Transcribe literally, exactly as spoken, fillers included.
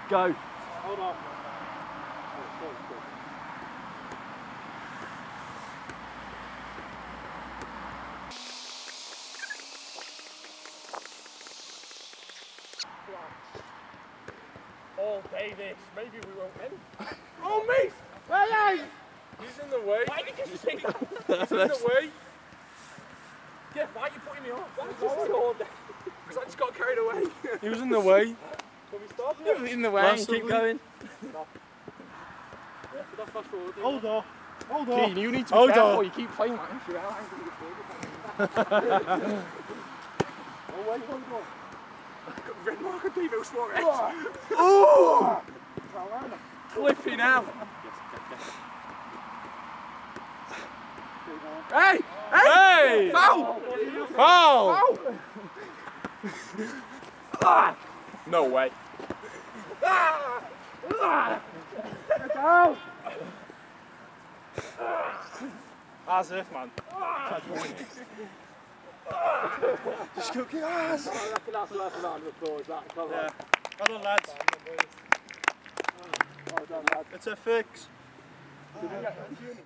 Go. Hold on. All day this. Maybe we won't win. Oh, mate! Hey, hey! He's in the way. Why did you say that? He's in the way. Yeah, why are you putting me off? Because I just got carried away. He was in the way. Can we stop? He was in the way. Keep going. Hold on. Hold on. Keane, you need to be Hold careful. on. You keep playing like this. You're out. Oh, where you want to go? Red mark on Devo Suarez. Oh! Flipping out. Hey! Hey! Hey! Foul! Foul! Foul! No way. Get down! As if, man. Just go kick ass! I reckon that's the last round of applause, that. Come on. Yeah. Well done, lads. Well done, lads. It's a fix.